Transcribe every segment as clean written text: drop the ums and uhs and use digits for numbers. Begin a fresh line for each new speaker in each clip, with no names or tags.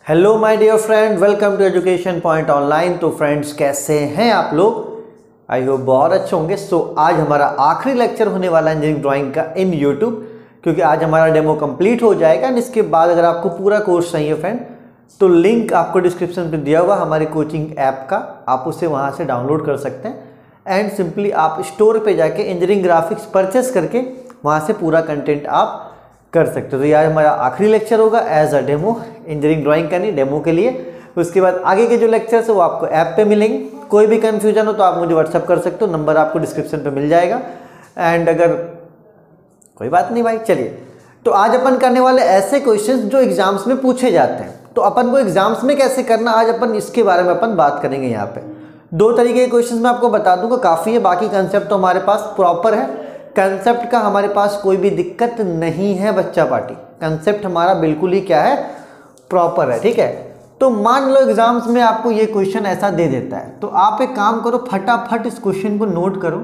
Hello my dear friend, welcome to education point online. तो friends, कैसे हैं आप लोग? आई होप बहुत अच्छे होंगे। सो आज हमारा आखिरी लेक्चर होने वाला है इंजीनियरिंग ड्राइंग का इन यूट्यूब, क्योंकि आज हमारा डेमो कंप्लीट हो जाएगा। एंड इसके बाद अगर आपको पूरा कोर्स चाहिए फ्रेंड, तो लिंक आपको डिस्क्रिप्शन पे दिया हुआ हमारी कोचिंग ऐप का, आप उसे वहाँ से डाउनलोड कर सकते हैं। एंड सिंपली आप स्टोर पे जाके इंजीनियरिंग ग्राफिक्स परचेस करके वहाँ से पूरा कंटेंट आप कर सकते हो। तो ये आज हमारा आखिरी लेक्चर होगा as a demo, engineering drawing का नहीं, डेमो के लिए। उसके बाद आगे के जो लेक्चर्स है वो आपको ऐप पे मिलेंगे। कोई भी कंफ्यूजन हो तो आप मुझे व्हाट्सअप कर सकते हो, नंबर आपको डिस्क्रिप्शन पे मिल जाएगा। एंड अगर कोई बात नहीं भाई, चलिए तो आज अपन करने वाले ऐसे क्वेश्चंस जो एग्जाम्स में पूछे जाते हैं। तो अपन को एग्जाम्स में कैसे करना, आज अपन इसके बारे में अपन बात करेंगे। यहाँ पे दो तरीके के क्वेश्चंस मैं आपको बता दूंगा, काफ़ी है। बाकी कंसेप्ट तो हमारे पास प्रॉपर है, कंसेप्ट का हमारे पास कोई भी दिक्कत नहीं है बच्चा पार्टी। कंसेप्ट हमारा बिल्कुल ही क्या है, प्रॉपर है, ठीक है। तो मान लो एग्जाम्स में आपको ये क्वेश्चन ऐसा दे देता है, तो आप एक काम करो, फटाफट इस क्वेश्चन को नोट करो।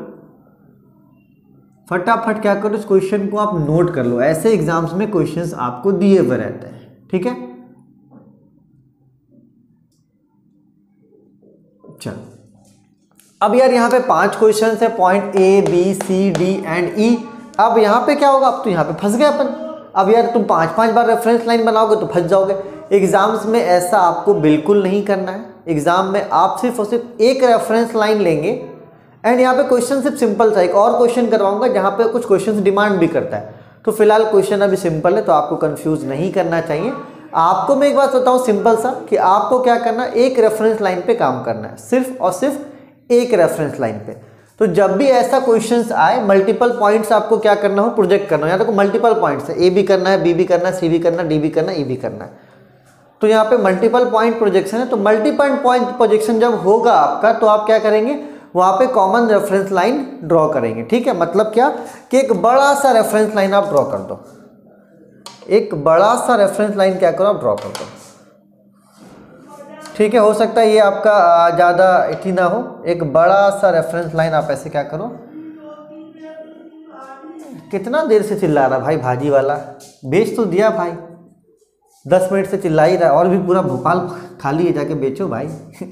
फटाफट क्या करो, इस क्वेश्चन को आप नोट कर लो। ऐसे एग्जाम्स में क्वेश्चंस आपको दिए हुए रहते हैं, ठीक है। चलो अब यार यहाँ पे 5 क्वेश्चन है, point A B C D and E. अब यहाँ पे क्या होगा, अब तो यहाँ पे फंस गए अपन। अब यार तुम 5-5 बार रेफरेंस लाइन बनाओगे तो फंस जाओगे। एग्जाम्स में ऐसा आपको बिल्कुल नहीं करना है। एग्जाम में आप सिर्फ और सिर्फ एक रेफरेंस लाइन लेंगे। एंड यहाँ पे क्वेश्चन सिर्फ सिंपल सा एक और क्वेश्चन करवाऊंगा जहाँ पे कुछ क्वेश्चन डिमांड भी करता है। तो फिलहाल क्वेश्चन अभी सिंपल है, तो आपको कंफ्यूज नहीं करना चाहिए। आपको मैं एक बात बताऊँ सिंपल सा, कि आपको क्या करना है, एक रेफरेंस लाइन पे काम करना है, सिर्फ और सिर्फ एक रेफरेंस लाइन पे। तो जब भी ऐसा क्वेश्चंस आए, मल्टीपल पॉइंट्स आपको क्या करना हो, प्रोजेक्ट करना हो। यहाँ देखो मल्टीपल पॉइंट्स है, ए भी करना है, बी भी करना है, सी भी करना है, डी भी करना है, ई भी करना है। तो यहाँ पे मल्टीपल पॉइंट प्रोजेक्शन है। तो मल्टीपल पॉइंट प्रोजेक्शन जब होगा आपका, तो आप क्या करेंगे, वहाँ पे कॉमन रेफरेंस लाइन ड्रॉ करेंगे, ठीक है। मतलब क्या कि एक बड़ा सा रेफरेंस लाइन आप ड्रॉ कर दो। एक बड़ा सा रेफरेंस लाइन क्या करो, आप ड्रॉ कर दो, ठीक है। हो सकता है ये आपका ज़्यादा इतनी ना हो। एक बड़ा सा रेफरेंस लाइन आप ऐसे क्या करो। कितना देर से चिल्ला रहा भाई भाजी वाला, बेच तो दिया भाई, 10 मिनट से चिल्ला ही रहा है, और भी पूरा भोपाल खाली है, जाके बेचो भाई।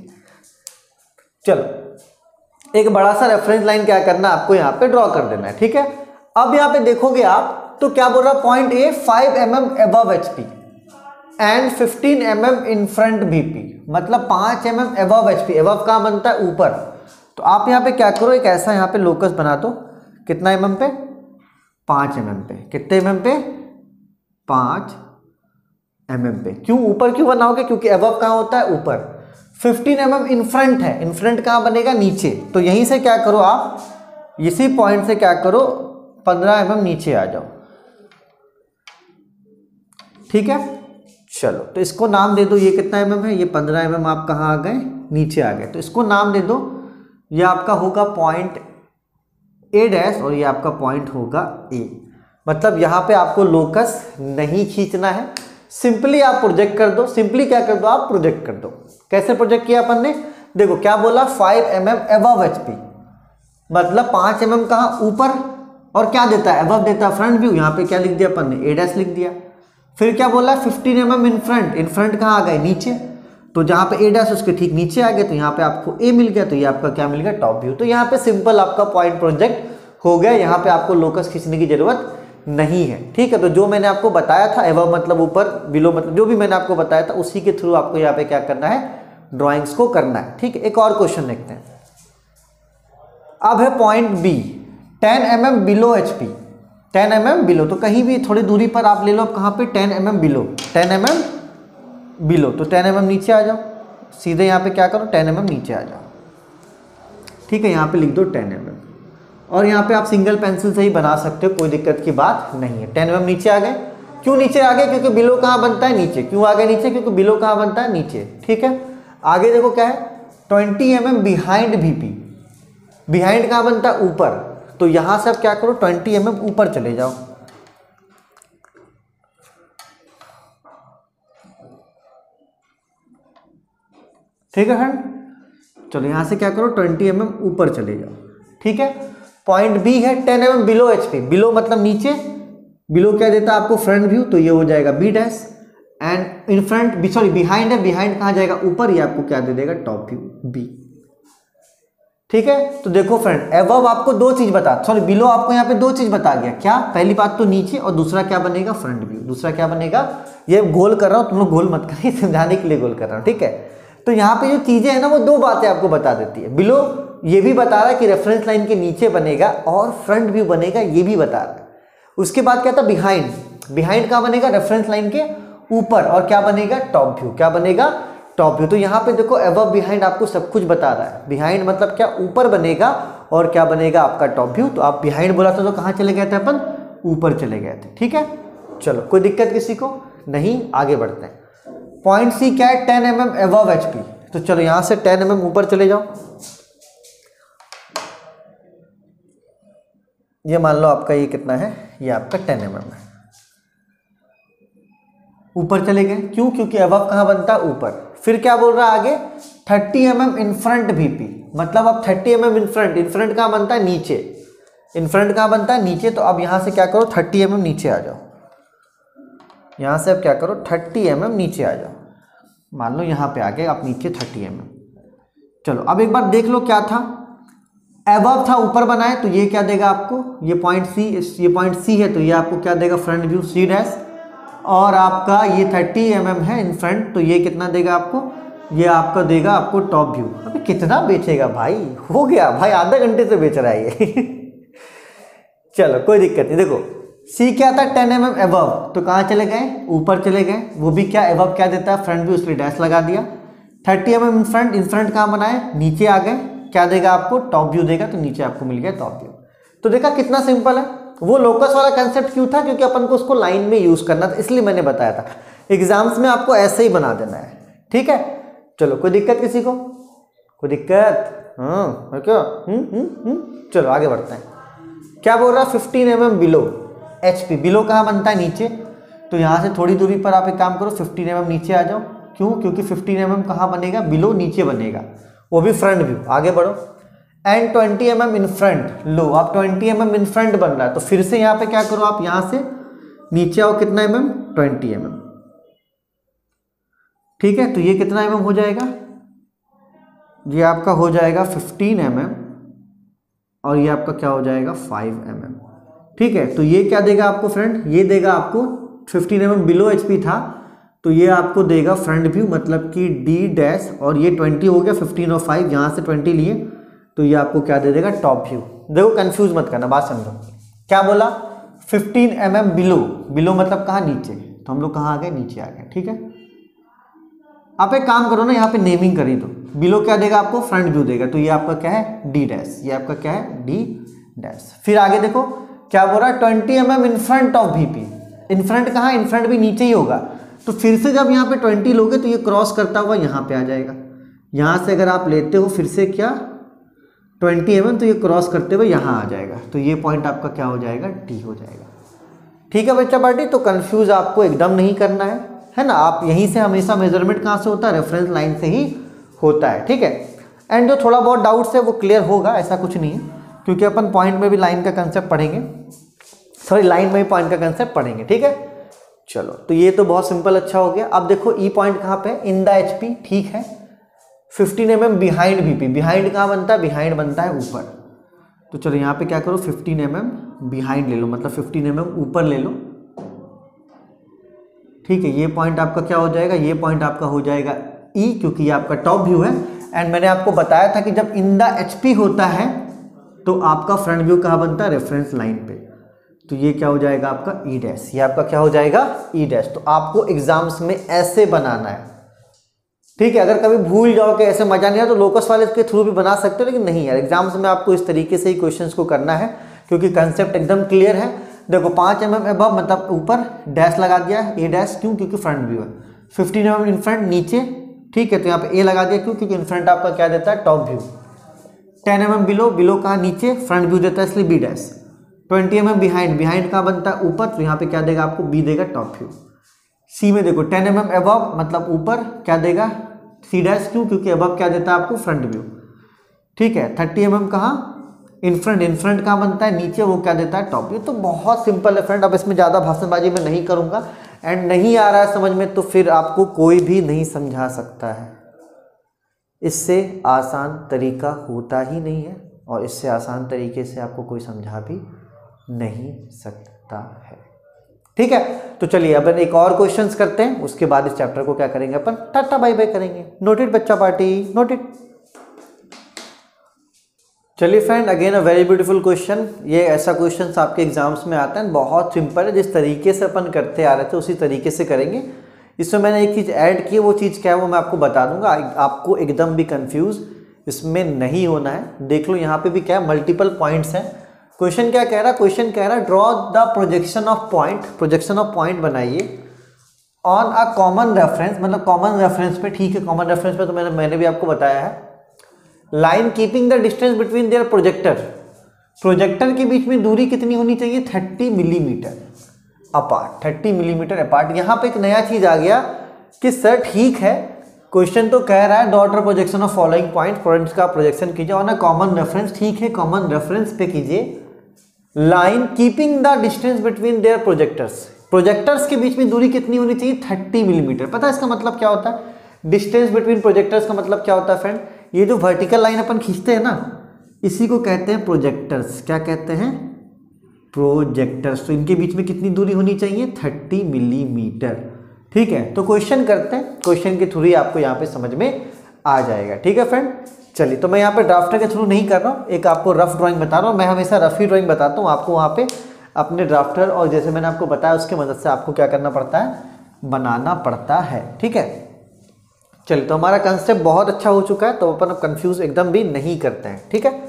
चलो एक बड़ा सा रेफरेंस लाइन क्या करना, आपको यहाँ पे ड्रॉ कर देना है, ठीक है। अब यहाँ पे देखोगे आप, तो क्या बोल रहा, point A 5 mm above HP and 15 mm in front BP। मतलब 5 mm अबव HP, अबव कहाँ बनता है, ऊपर। तो आप यहाँ पे क्या करो, एक ऐसा यहाँ पे लोकस बना दो। कितना mm पे, 5 mm पे। कितने mm पे, 5 mm पे। क्यों ऊपर क्यों बनाओगे, क्योंकि अबव कहाँ होता है, ऊपर। 15 mm इन फ्रंट है, इन फ्रंट कहाँ बनेगा, नीचे। तो यहीं से क्या करो आप, इसी पॉइंट से क्या करो, 15 mm नीचे आ जाओ, ठीक है। चलो तो इसको नाम दे दो, ये कितना mm है, ये 15 mm आप कहाँ आ गए, नीचे आ गए। तो इसको नाम दे दो, ये आपका होगा पॉइंट ए डैश, और ये आपका पॉइंट होगा ए। मतलब यहाँ पे आपको लोकस नहीं खींचना है, सिंपली आप प्रोजेक्ट कर दो। सिंपली क्या कर दो, आप प्रोजेक्ट कर दो। कैसे प्रोजेक्ट किया अपन ने, देखो क्या बोला, 5 mm अबव HP। मतलब 5 mm कहाँ, ऊपर। और क्या देता है, अबव देता है फ्रंट व्यू। यहाँ पे क्या लिख दिया अपन ने, ए डैश लिख दिया। फिर क्या बोला, 15 mm in front. In front कहाँ आ गए, नीचे। तो जहाँ पे ए डैश उसके ठीक नीचे आ गए, तो यहाँ पे आपको ए मिल गया। तो ये आपका क्या मिल गया, टॉप व्यू। तो यहाँ पे सिंपल आपका पॉइंट प्रोजेक्ट हो गया। यहाँ पे आपको लोकस खींचने की जरूरत नहीं है, ठीक है। तो जो मैंने आपको बताया था, एवं मतलब ऊपर, बिलो मतलब जो भी मैंने आपको बताया था, उसी के थ्रू आपको यहाँ पे क्या करना है, ड्रॉइंग्स को करना है, ठीक है। एक और क्वेश्चन देखते हैं। अब है point B, 10 mm below HP। 10 mm below, तो कहीं भी थोड़ी दूरी पर आप ले लो। कहाँ पे, 10 mm बिलो, 10 mm बिलो। तो 10 mm नीचे आ जाओ, सीधे यहाँ पे क्या करो, 10 mm नीचे आ जाओ, ठीक है। यहाँ पे लिख दो 10 mm, और यहाँ पे आप सिंगल पेंसिल से ही बना सकते हो, कोई दिक्कत की बात नहीं है। 10 mm नीचे आ गए। क्यों नीचे आ गए, क्योंकि बिलो कहाँ बनता है, नीचे। क्यों आ गए नीचे, क्योंकि बिलो कहाँ बनता है, नीचे, ठीक है। आगे देखो क्या है, 20 mm बिहाइंड BP। बिहाइंड कहाँ बनता है, ऊपर। तो यहां से आप क्या करो, 20 mm ऊपर चले जाओ, ठीक है फ्रेंड। चलो यहां से क्या करो, 20 mm ऊपर चले जाओ, ठीक है। पॉइंट बी है 10 mm बिलो HP। बिलो मतलब नीचे। बिलो क्या देता है आपको, फ्रंट व्यू। तो ये हो जाएगा B dash. And in front sorry behind है, बिहाइंड कहाँ जाएगा ऊपर, ये आपको क्या दे देगा टॉप व्यू बी। ठीक है, तो देखो फ्रेंड एबव आपको दो चीज बता, सॉरी बिलो आपको यहाँ पे दो चीज बता गया, क्या पहली बात तो नीचे और दूसरा क्या बनेगा फ्रंट व्यू। दूसरा क्या बनेगा, ये गोल कर रहा हूँ, तुम लोग गोल मत करिए, समझाने के लिए गोल कर रहा हूँ। ठीक है, तो यहाँ पे जो चीजें है ना वो दो बातें आपको बता देती है। बिलो ये भी बता रहा है कि रेफरेंस लाइन के नीचे बनेगा और फ्रंट व्यू बनेगा, ये भी बता रहा है। उसके बाद क्या था बिहाइंड, बिहाइंड कहाँ बनेगा रेफरेंस लाइन के ऊपर, और क्या बनेगा टॉप व्यू, क्या बनेगा टॉप व्यू। तो यहाँ पे देखो अबव बिहाइंड आपको सब कुछ बता रहा है। बिहाइंड मतलब क्या ऊपर बनेगा, और क्या बनेगा आपका टॉप व्यू। तो आप बिहाइंड बोला था तो कहाँ चले गए थे अपन, ऊपर चले गए थे। ठीक है, चलो कोई दिक्कत किसी को नहीं, आगे बढ़ते हैं। पॉइंट सी क्या है 10 mm अबव HP। तो चलो यहां से 10 mm ऊपर चले जाओ, ये मान लो आपका ये कितना है, ये आपका 10 mm है। ऊपर चले गए, क्यों, क्योंकि अबव कहाँ बनता है ऊपर। फिर क्या बोल रहा है आगे 30 mm इन फ्रंट VP, मतलब अब 30 mm इन फ्रंट कहाँ बनता है नीचे, इन फ्रंट कहाँ बनता है नीचे। तो अब यहां से क्या करो 30 mm नीचे आ जाओ, यहां से अब क्या करो 30 mm नीचे आ जाओ। मान लो यहां पे आ गए आप नीचे 30 mm। चलो अब एक बार देख लो क्या था, अबव था ऊपर बनाए, तो ये क्या देगा आपको, ये पॉइंट सी है, तो ये आपको क्या देगा फ्रंट व्यू C डैश, और आपका ये 30 mm है इन फ्रंट, तो ये कितना देगा आपको, ये आपका देगा आपको टॉप व्यू। अबे कितना बेचेगा भाई, हो गया भाई, आधा घंटे से बेच रहा है ये चलो कोई दिक्कत नहीं। देखो सी क्या था 10 mm अबव, तो कहाँ चले गए ऊपर चले गए, वो भी क्या अबव क्या देता है फ्रंट व्यू, इसलिए डैश लगा दिया। 30 mm इन फ्रंट कहाँ बनाए नीचे आ गए, क्या देगा आपको टॉप व्यू देगा, तो नीचे आपको मिल गया टॉप व्यू। तो देखा कितना सिंपल है। वो लोकस वाला कंसेप्ट क्यों था, क्योंकि अपन को उसको लाइन में यूज करना था, इसलिए मैंने बताया था एग्जाम्स में आपको ऐसे ही बना देना है। ठीक है, चलो कोई दिक्कत किसी को, कोई दिक्कत, हाँ क्या, चलो आगे बढ़ते हैं। क्या बोल रहा है 15 mm बिलो HP, बिलो कहाँ बनता है नीचे, तो यहाँ से थोड़ी दूरी पर आप एक काम करो 15 mm नीचे आ जाओ। क्यों, क्योंकि 15 mm कहाँ बनेगा, बिलो नीचे बनेगा, वो भी फ्रंट व्यू। आगे बढ़ो, एंड 20 mm इन फ्रंट, लो आप 20 mm इन फ्रंट बन रहा है, तो फिर से यहाँ पे क्या करो आप यहाँ से नीचे आओ, कितना mm 20 mm। ठीक है, तो ये कितना mm हो जाएगा, ये आपका हो जाएगा 15 mm, और ये आपका क्या हो जाएगा 5 mm। ठीक है, तो ये क्या देगा आपको फ्रंट, ये देगा आपको 15 mm बिलो HP था, तो ये आपको देगा फ्रंट व्यू, मतलब कि D डैश, और ये 20 हो गया 15 और 5 यहाँ से 20 लिए, तो ये आपको क्या दे देगा टॉप व्यू। देखो कंफ्यूज मत करना, बात समझो। क्या बोला 15 mm बिलो, बिलो मतलब कहाँ नीचे, तो हम लोग कहाँ आ गए नीचे आ गए। ठीक है, आप एक काम करो ना, यहाँ पे नेमिंग करी दो, बिलो क्या देगा आपको फ्रंट व्यू देगा, तो ये आपका क्या है D डैश, ये आपका क्या है D डैश। फिर आगे देखो क्या बोल रहा है 20 mm in front of VP, in front कहाँ, इन फ्रंट भी नीचे ही होगा, तो फिर से जब यहाँ पे 20 लोगे तो ये क्रॉस करता हुआ यहाँ पे आ जाएगा। यहाँ से अगर आप लेते हो फिर से क्या 20 mm, तो ये क्रॉस करते हुए यहाँ आ जाएगा, तो ये पॉइंट आपका क्या हो जाएगा D हो जाएगा। ठीक है बच्चा पार्टी, तो कंफ्यूज आपको एकदम नहीं करना है ना। आप यहीं से हमेशा मेजरमेंट कहाँ से होता है, रेफरेंस लाइन से ही होता है। ठीक है, एंड जो थोड़ा बहुत डाउट्स है वो क्लियर होगा, ऐसा कुछ नहीं है, क्योंकि अपन पॉइंट में भी लाइन का कंसेप्ट पढ़ेंगे, सॉरी लाइन में भी पॉइंट का कंसेप्ट पढ़ेंगे। ठीक है, चलो तो ये तो बहुत सिंपल अच्छा हो गया। अब देखो ई पॉइंट कहाँ पे, इन द HP। ठीक है, 15 mm बिहाइंड VP, बिहाइंड कहाँ बनता है, बिहाइंड बनता है ऊपर, तो चलो यहाँ पे क्या करो 15 mm बिहाइंड ले लो, मतलब 15 mm ऊपर ले लो। ठीक है, ये पॉइंट आपका क्या हो जाएगा, ये पॉइंट आपका हो जाएगा E, क्योंकि ये आपका टॉप व्यू है। एंड मैंने आपको बताया था कि जब इन द HP होता है तो आपका फ्रंट व्यू कहाँ बनता है, रेफरेंस लाइन पे, तो ये क्या हो जाएगा आपका E डैश, ये आपका क्या हो जाएगा E डैश। तो आपको एग्जाम्स में ऐसे बनाना है। ठीक है, अगर कभी भूल जाओ कि ऐसे मजा नहीं आया तो लोकस वाले के थ्रू भी बना सकते हो, लेकिन नहीं यार एग्जाम्स में आपको इस तरीके से ही क्वेश्चंस को करना है, क्योंकि कंसेप्ट एकदम क्लियर है। देखो 5 mm अबव मतलब ऊपर डैश लगा दिया A डैश, क्यों, क्योंकि फ्रंट व्यू है। 15 mm इन फ्रंट नीचे, ठीक है, तो यहाँ पे A लगा दिया, क्यों, क्योंकि इन फ्रंट आपका क्या देता है top view. 10 mm below, below कहाँ नीचे, फ्रंट व्यू देता है इसलिए B dash. 20 mm behind, behind कहाँ बनता है ऊपर, तो यहाँ पे क्या देगा आपको B देगा टॉप व्यू। C में देखो 10 mm अबव मतलब ऊपर, क्या देगा C डैश, क्यों, क्योंकि अबव क्या देता है आपको फ्रंट व्यू। ठीक है, 30 mm कहाँ इन फ्रंट कहाँ बनता है नीचे, वो क्या देता है टॉप व्यू। तो बहुत सिंपल है फ्रेंड, अब इसमें ज़्यादा भाषणबाजी मैं नहीं करूँगा, एंड नहीं आ रहा है समझ में तो फिर आपको कोई भी नहीं समझा सकता है। इससे आसान तरीका होता ही नहीं है और इससे आसान तरीके से आपको कोई समझा भी नहीं सकता है। ठीक है, तो चलिए अपन एक और क्वेश्चंस करते हैं, उसके बाद इस चैप्टर को क्या करेंगे अपन टाटा बाय बाय करेंगे। नोटेड बच्चा पार्टी, नोटेड। चलिए friend, again a very beautiful question. ये ऐसा क्वेश्चन आपके एग्जाम्स में आता है, बहुत सिंपल है, जिस तरीके से अपन करते आ रहे थे उसी तरीके से करेंगे। इसमें मैंने एक चीज़ ऐड की है, वो चीज़ क्या है वो मैं आपको बता दूंगा, आपको एकदम भी कंफ्यूज इसमें नहीं होना है। देख लो यहाँ पे भी क्या है, मल्टीपल पॉइंट्स हैं। क्वेश्चन क्या कह रहा है, क्वेश्चन कह रहा है draw the projection of point, projection of point बनाइए ऑन अ कॉमन रेफरेंस, मतलब कॉमन रेफरेंस पे। ठीक है, कॉमन रेफरेंस पे तो मैंने भी आपको बताया है। Line keeping the distance between their projector, projector के बीच में दूरी कितनी होनी चाहिए, 30 मिलीमीटर अपार्ट, 30 मिलीमीटर अपार्ट। यहाँ पे एक नया चीज आ गया कि सर ठीक है, क्वेश्चन तो कह रहा है dot projection of following points का प्रोजेक्शन कीजिए ऑन अ कॉमन रेफरेंस। ठीक है, कॉमन रेफरेंस पे कीजिए। Line keeping the distance between their projectors, projectors के बीच में दूरी कितनी होनी चाहिए, 30 मिलीमीटर। पता है इसका मतलब क्या होता है, डिस्टेंस बिटवीन प्रोजेक्टर्स का मतलब क्या होता है फ्रेंड, ये जो वर्टिकल लाइन अपन खींचते हैं ना, इसी को कहते हैं प्रोजेक्टर्स। क्या कहते हैं, प्रोजेक्टर्स। तो इनके बीच में कितनी दूरी होनी चाहिए, 30 मिलीमीटर। ठीक है, तो क्वेश्चन करते हैं, क्वेश्चन के थ्रू ही आपको यहाँ पे समझ में आ जाएगा। ठीक है फ्रेंड, चलिए तो मैं यहाँ पे ड्राफ्टर के थ्रू नहीं कर रहा हूँ, एक आपको रफ ड्राइंग बता रहा हूँ। मैं हमेशा रफ ही ड्राइंग बताता हूँ आपको, वहाँ पे अपने ड्राफ्टर और जैसे मैंने आपको बताया उसके मदद से आपको क्या करना पड़ता है, बनाना पड़ता है। ठीक है, चलिए तो हमारा कंसेप्ट बहुत अच्छा हो चुका है, तो अपन अब कंफ्यूज एकदम भी नहीं करते हैं। ठीक है,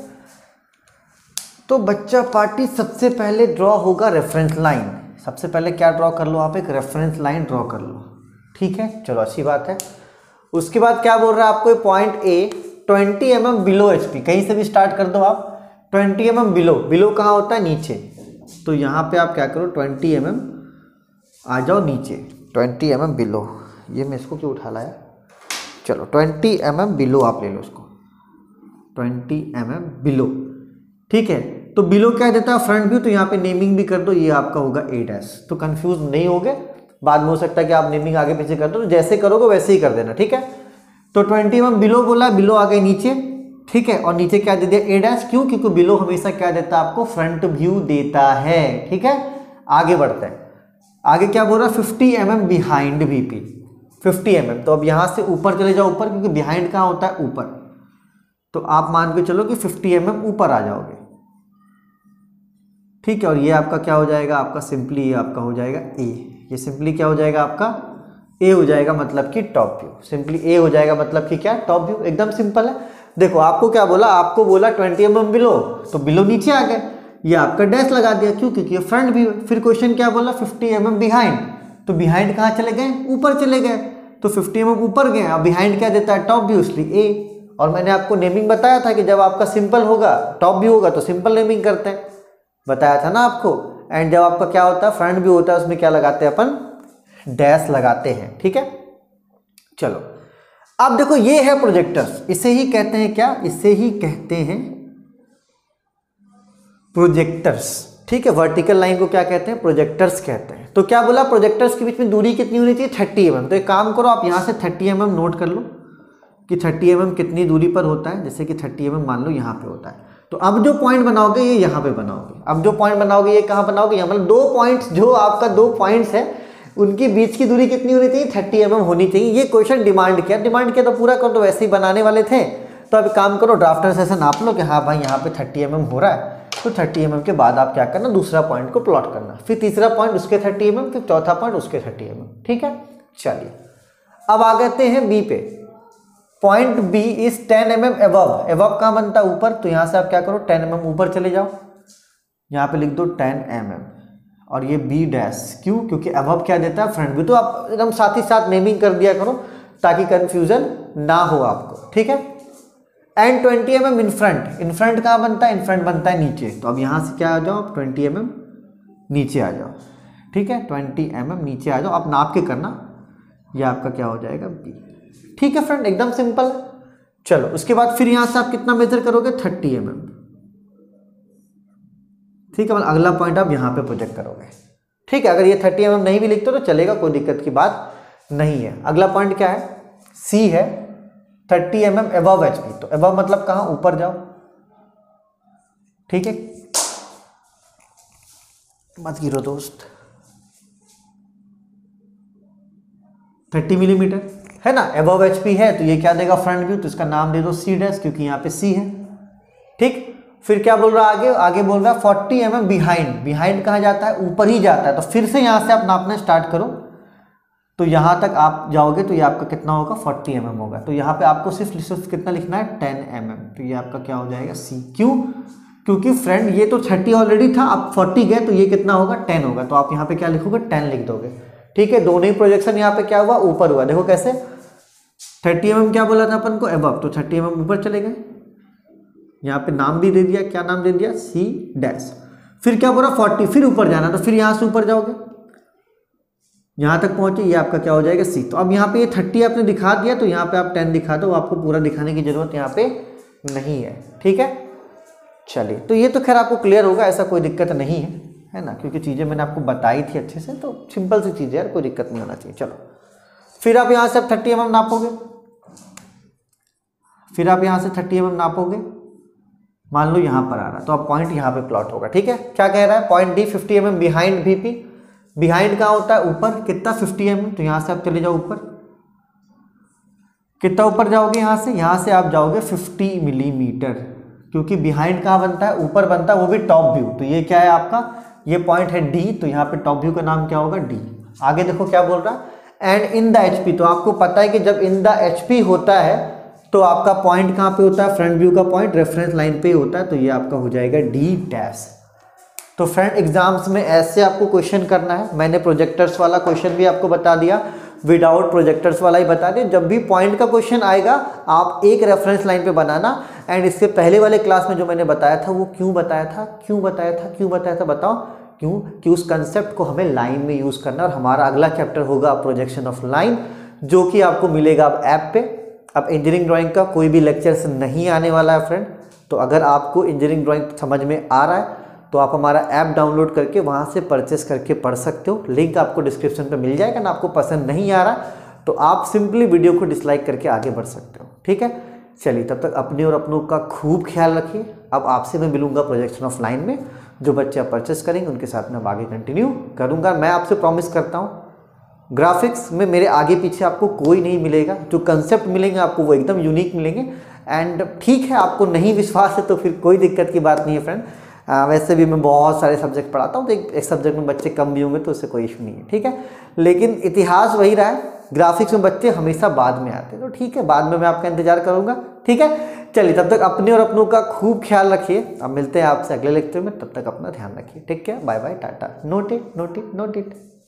तो बच्चा पार्टी सबसे पहले ड्रॉ होगा रेफरेंस लाइन। सबसे पहले क्या ड्रॉ कर लो आप, एक रेफरेंस लाइन ड्रॉ कर लो। ठीक है, चलो अच्छी बात है। उसके बाद क्या बोल रहा है आपको, point A 20 mm below HP, कहीं से भी स्टार्ट कर दो आप। 20 mm बिलो, बिलो कहाँ होता है, नीचे। तो यहाँ पे आप क्या करो, 20 mm आ जाओ नीचे, 20 mm बिलो। ये मैं इसको क्यों उठा लाया, चलो 20 mm बिलो आप ले लो इसको, 20 mm बिलो। ठीक है, तो बिलो क्या देता है, फ्रंट व्यू। तो यहाँ पे नेमिंग भी कर दो, ये आपका होगा A'। तो कंफ्यूज नहीं होगे, बाद में हो सकता है कि आप नेमिंग आगे पीछे कर दो, तो जैसे करोगे वैसे ही कर देना। ठीक है, तो 20 mm बिलो बोला, बिलो आ गए नीचे। ठीक है, और नीचे क्या दे दिया, A'। क्यों, क्योंकि बिलो हमेशा क्या देता है आपको, फ्रंट व्यू देता है। ठीक है, आगे बढ़ते हैं। आगे क्या बोल रहा है, 50 mm बिहाइंड VP, 50 mm। तो अब यहाँ से ऊपर चले जाओ ऊपर, क्योंकि बिहाइंड कहाँ होता है, ऊपर। तो आप मान के चलो कि 50 mm ऊपर आ जाओगे। ठीक है, और ये आपका क्या हो जाएगा, आपका सिंपली ये आपका हो जाएगा A। ये सिंपली क्या हो जाएगा, आपका A हो जाएगा, मतलब कि टॉप व्यू। सिंपली A हो जाएगा, मतलब कि क्या, टॉप व्यू। एकदम सिंपल है। देखो आपको क्या बोला, आपको बोला 20 mm बिलो, तो बिलो नीचे आ गए, ये आपका डैश लगा दिया। क्यों, क्योंकि ये फ्रंट व्यू। फिर क्वेश्चन क्या बोला, 50 mm बिहाइंड, तो बिहाइंड कहाँ चले गए, ऊपर चले गए। तो 50 mm ऊपर गए, अब बिहाइंड क्या देता है, टॉप व्यू, इसलिए A। और मैंने आपको नेमिंग बताया था कि जब आपका सिंपल होगा, टॉप व्यू होगा, तो सिंपल नेमिंग करते हैं, बताया था ना आपको। एंड जब आपका क्या होता है, फ्रंट व्यू होता है, उसमें क्या लगाते हैं अपन, डैश लगाते हैं। ठीक है, चलो अब देखो ये है प्रोजेक्टर्स, इसे ही कहते हैं क्या, इसे ही कहते हैं प्रोजेक्टर्स। ठीक है, वर्टिकल लाइन को क्या कहते हैं, प्रोजेक्टर्स कहते हैं। तो क्या बोला, प्रोजेक्टर्स के बीच में दूरी कितनी होनी चाहिए, 30 mm। तो एक काम करो, आप यहां से 30 mm नोट कर लो कि 30 mm कितनी दूरी पर होता है। जैसे कि 30 mm मान लो यहाँ पे होता है, तो अब जो पॉइंट बनाओगे ये यहाँ पे बनाओगे। अब जो पॉइंट बनाओगे ये कहाँ बनाओगे, यहाँ, मतलब दो पॉइंट्स, जो आपका दो पॉइंट्स है उनके बीच की दूरी कितनी होनी चाहिए, 30 mm होनी चाहिए। ये क्वेश्चन डिमांड किया तो पूरा कर दो, वैसे ही बनाने वाले थे। तो अब काम करो, ड्राफ्टर से नाप लो कि हाँ भाई यहाँ पे 30 mm हो रहा है। तो 30 mm के बाद आप क्या करना, दूसरा पॉइंट को प्लॉट करना, फिर तीसरा पॉइंट उसके 30 mm, फिर चौथा पॉइंट उसके 30 mm। ठीक है, चलिए अब आ गए हैं बी पे। Point B is 10 mm above. Above कहाँ बनता है, ऊपर। तो यहाँ से आप क्या करो, 10 mm ऊपर चले जाओ, यहाँ पे लिख दो 10 mm, और ये बी डैश। क्यों, क्योंकि एबव क्या देता है, फ्रंट व्यू। तो आप एकदम साथ ही साथ नेमिंग कर दिया करो ताकि कंफ्यूजन ना हो आपको। ठीक है, and 20 mm in front. In front कहाँ बनता है, इन फ्रंट बनता है नीचे। तो अब यहाँ से क्या आ जाओ, 20 mm नीचे आ जाओ। ठीक है, 20 mm नीचे आ जाओ, आप नाप के करना, ये आपका क्या हो जाएगा, बी। ठीक है फ्रेंड, एकदम सिंपल है। चलो उसके बाद फिर यहाँ से आप कितना मेजर करोगे, 30 mm। ठीक है, मतलब अगला पॉइंट आप यहाँ पे प्रोजेक्ट करोगे। ठीक है, अगर ये 30 mm नहीं भी लिखते तो चलेगा, कोई दिक्कत की बात नहीं है। अगला पॉइंट क्या है, सी है 30 mm अबव HP। तो अबव मतलब कहाँ, ऊपर जाओ, ठीक है, मत गिरो दोस्त। 30 मिलीमीटर है ना, अबव HP है, तो ये क्या देगा, फ्रंट व्यू, तो इसका नाम दे दो सी डैश, क्योंकि यहाँ पे सी है। ठीक, फिर क्या बोल रहा है आगे, आगे बोल रहा है 40 mm बिहाइंड। बिहाइंड कहाँ जाता है, ऊपर ही जाता है। तो फिर से यहाँ से आप नापना स्टार्ट करो, तो यहाँ तक आप जाओगे तो ये आपका कितना होगा, 40 mm होगा। तो यहाँ पे आपको सिर्फ कितना लिखना है, 10 mm। तो ये आपका क्या हो जाएगा, सी। क्यों, क्योंकि फ्रेंड ये तो 30 ऑलरेडी था, आप 40 गए तो ये कितना होगा, 10 होगा। तो आप यहाँ पे क्या लिखोगे, 10 लिख दोगे। ठीक है, दोनों ही प्रोजेक्शन यहाँ पे क्या हुआ, ऊपर हुआ। देखो कैसे, 30 mm क्या बोला था अपन को, अबव, तो 30 mm ऊपर चले गए। यहाँ पे नाम भी दे दिया, क्या नाम दे दिया, सी डैश। फिर क्या बोला, 40, फिर ऊपर जाना, तो फिर यहाँ से ऊपर जाओगे, यहाँ तक पहुंचे, ये आपका क्या हो जाएगा, सी। तो अब यहाँ पे ये 30 आपने दिखा दिया, तो यहाँ पे आप 10 दिखा दो, आपको पूरा दिखाने की जरूरत यहाँ पे नहीं है। ठीक है, चलिए, तो ये तो खैर आपको क्लियर होगा, ऐसा कोई दिक्कत नहीं है ना, क्योंकि चीज़ें मैंने आपको बताई थी अच्छे से, तो सिंपल सी चीज़ है यार, कोई दिक्कत नहीं होना चाहिए। चलो, फिर आप यहाँ से अब 30 mm नापोगे, फिर आप यहाँ से 30 mm नापोगे, मान लो यहाँ पर आ रहा, तो अब पॉइंट यहाँ पे प्लॉट होगा। ठीक है, क्या कह रहा है, point D 50 mm behind VP। Behind कहाँ होता है, ऊपर, कितना, 50 mm। तो यहाँ से आप चले जाओ ऊपर, कितना ऊपर जाओगे, यहाँ से आप जाओगे 50 मिलीमीटर, क्योंकि बिहाइंड कहाँ बनता है, ऊपर बनता है, वो भी टॉप व्यू। तो ये क्या है आपका, ये पॉइंट है डी, तो यहाँ पे टॉप व्यू का नाम क्या होगा, डी। आगे देखो क्या बोल रहा है, एंड इन द HP। तो आपको पता है कि जब इन द HP होता है तो आपका पॉइंट कहाँ पे होता है, फ्रंट व्यू का पॉइंट रेफरेंस लाइन पे ही होता है, तो ये आपका हो जाएगा डी डैश। तो फ्रेंड एग्जाम्स में ऐसे आपको क्वेश्चन करना है। मैंने प्रोजेक्टर्स वाला क्वेश्चन भी आपको बता दिया, विदाउट प्रोजेक्टर्स वाला ही बता दिया। जब भी पॉइंट का क्वेश्चन आएगा आप एक रेफरेंस लाइन पे बनाना। एंड इससे पहले वाले क्लास में जो मैंने बताया था वो क्यों बताया था बताओ, क्यों कि उस कंसेप्ट को हमें लाइन में यूज़ करना। और हमारा अगला चैप्टर होगा प्रोजेक्शन ऑफ लाइन, जो कि आपको मिलेगा अब ऐप पे। अब इंजीनियरिंग ड्राइंग का कोई भी लेक्चर्स नहीं आने वाला है फ्रेंड, तो अगर आपको इंजीनियरिंग ड्राइंग समझ में आ रहा है तो आप हमारा ऐप डाउनलोड करके वहाँ से परचेस करके पढ़ सकते हो। लिंक आपको डिस्क्रिप्शन पे मिल जाएगा ना। आपको पसंद नहीं आ रहा तो आप सिंपली वीडियो को डिसलाइक करके आगे बढ़ सकते हो। ठीक है, चलिए, तब तक अपने और अपनों का खूब ख्याल रखिए। अब आपसे मैं मिलूंगा प्रोजेक्शन ऑफ लाइन में। जो बच्चे आप परचेस करेंगे उनके साथ में अब आगे कंटिन्यू करूँगा। मैं आपसे प्रॉमिस करता हूँ ग्राफिक्स में मेरे आगे पीछे आपको कोई नहीं मिलेगा। जो कंसेप्ट मिलेंगे आपको वो एकदम यूनिक मिलेंगे। एंड ठीक है, आपको नहीं विश्वास है तो फिर कोई दिक्कत की बात नहीं है फ्रेंड। वैसे भी मैं बहुत सारे सब्जेक्ट पढ़ाता हूँ, तो एक सब्जेक्ट में बच्चे कम भी होंगे तो उससे कोई इशू नहीं है। ठीक है, लेकिन इतिहास वही रहा है, ग्राफिक्स में बच्चे हमेशा बाद में आते हैं। तो ठीक है, बाद में मैं आपका इंतजार करूँगा। ठीक है, चलिए, तब तक अपने और अपनों का खूब ख्याल रखिए। अब मिलते हैं आपसे अगले लेक्चर में, तब तक अपना ध्यान रखिए। ठीक है, bye bye, tata, note it.